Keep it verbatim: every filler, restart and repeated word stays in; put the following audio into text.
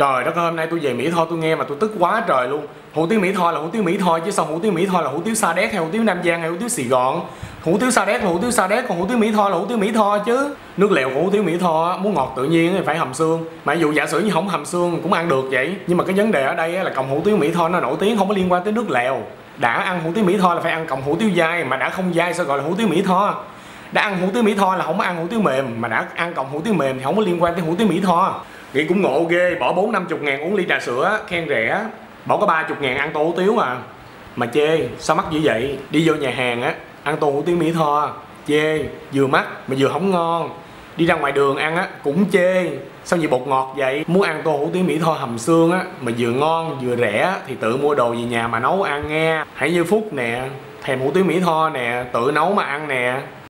Trời đất ơi, hôm nay tôi về Mỹ Tho tôi nghe mà tôi tức quá trời luôn. Hủ tiếu Mỹ Tho là hủ tiếu Mỹ Tho chứ sao hủ tiếu Mỹ Tho là hủ tiếu Sa Đéc hay hủ tiếu Nam Giang hay hủ tiếu Sài Gòn. Hủ tiếu Sa Đéc là hủ tiếu Sa Đéc, còn hủ tiếu Mỹ Tho là hủ tiếu Mỹ Tho chứ. Nước lèo của hủ tiếu Mỹ Tho muốn ngọt tự nhiên thì phải hầm xương. Mà dù giả sử như không hầm xương cũng ăn được vậy. Nhưng mà cái vấn đề ở đây là cọng hủ tiếu Mỹ Tho nó nổi tiếng không có liên quan tới nước lèo. Đã ăn hủ tiếu Mỹ Tho là phải ăn cọng hủ tiếu dai, mà đã không dai sao gọi là hủ tiếu Mỹ Tho. Đã ăn hủ tiếu Mỹ Tho là không có ăn hủ tiếu mềm, mà đã ăn cọng hủ tiếu mềm thì không có liên quan tới hủ tiếu Mỹ Tho. Nghĩ cũng ngộ ghê, bỏ bốn năm chục ngàn uống ly trà sữa, khen rẻ. Bỏ có ba chục ngàn ăn tô hủ tiếu à. Mà chê, sao mắc dữ vậy? Đi vô nhà hàng á, ăn tô hủ tiếu Mỹ Tho, chê, vừa mắc mà vừa không ngon. Đi ra ngoài đường ăn á, cũng chê, sao nhiều bột ngọt vậy? Muốn ăn tô hủ tiếu Mỹ Tho hầm xương á, mà vừa ngon vừa rẻ thì tự mua đồ về nhà mà nấu ăn nghe. Hãy như Phúc nè, thèm hủ tiếu Mỹ Tho nè, tự nấu mà ăn nè.